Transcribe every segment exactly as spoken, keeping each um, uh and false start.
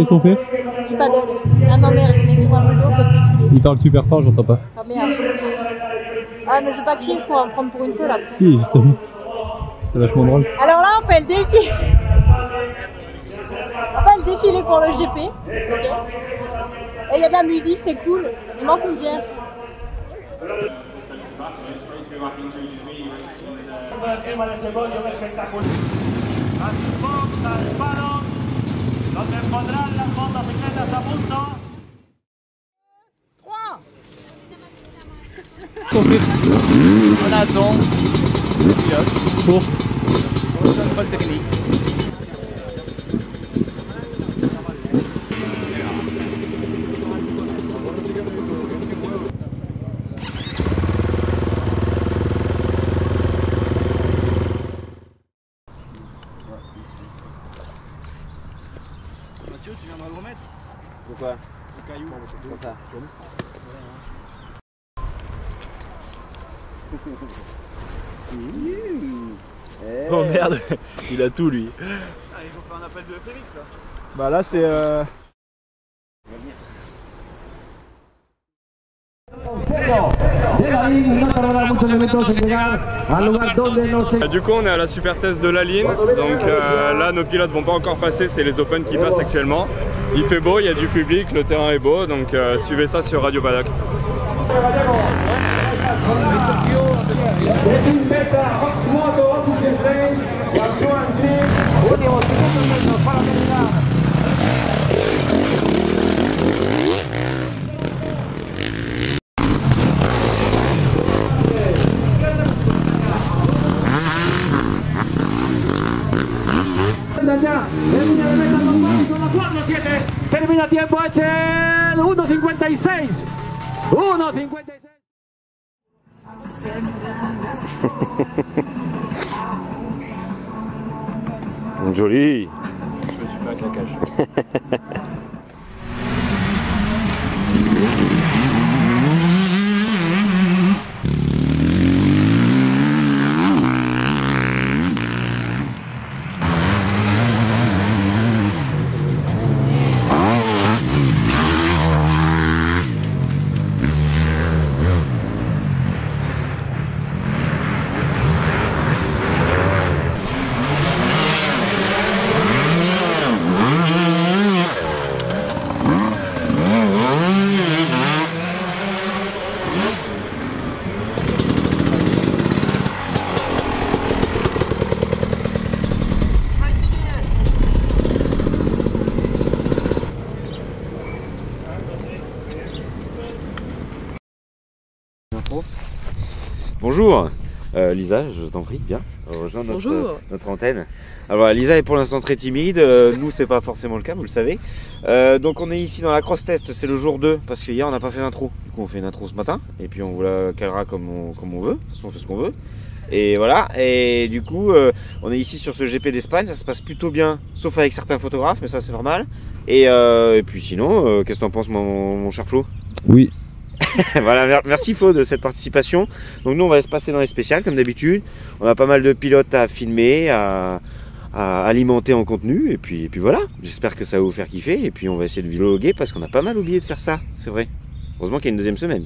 sont faits? Du paddle. Ah non merde, mais sur un moto, faut défiler. Il parle super fort, j'entends pas. Ah merde. Ah mais je vais pas crier parce qu'on va me prendre pour une folle après. Si, justement. C'est vachement drôle. Alors là, on fait le défi. On fait le défilé pour le G P. Okay. Et il y a de la musique, c'est cool. Il manque une bière. On attend le pilote Pour pour le contrôle technique. Mathieu, tu viendras le remettre? Pourquoi? Le caillou. Comme ça. Oh merde, il a tout lui. Ah, ils ont fait un appel de F M X là. Bah là c'est euh... Du coup on est à la super test de la ligne, donc euh, là nos pilotes vont pas encore passer, c'est les Open qui passent actuellement. Il fait beau, il y a du public, le terrain est beau, donc euh, suivez ça sur Radio Paddock. Termina tiempo H uno cincuenta y seis. uno cincuenta y seis. Joli. Je me suis fait un claquage. Bonjour, euh, Lisa, je t'en prie, bien, rejoins notre, Bonjour. notre antenne. Alors Lisa est pour l'instant très timide, euh, nous c'est pas forcément le cas, vous le savez. Euh, donc on est ici dans la cross test, c'est le jour deux, parce qu'hier on n'a pas fait d'intro. Du coup on fait une intro ce matin, et puis on vous la calera comme on, comme on veut, de toute façon on fait ce qu'on veut. Et voilà, et du coup euh, on est ici sur ce G P d'Espagne, ça se passe plutôt bien, sauf avec certains photographes, mais ça c'est normal. Et, euh, et puis sinon, euh, qu'est-ce que t'en penses mon, mon cher Flo? Oui. Voilà, merci Flo de cette participation. Donc nous on va se passer dans les spéciales comme d'habitude. On a pas mal de pilotes à filmer, à, à alimenter en contenu. Et puis, et puis voilà, j'espère que ça va vous faire kiffer. Et puis on va essayer de vloguer parce qu'on a pas mal oublié de faire ça, c'est vrai. Heureusement qu'il y a une deuxième semaine.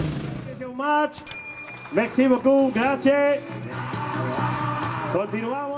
Merci beaucoup, grazie. Continuamos.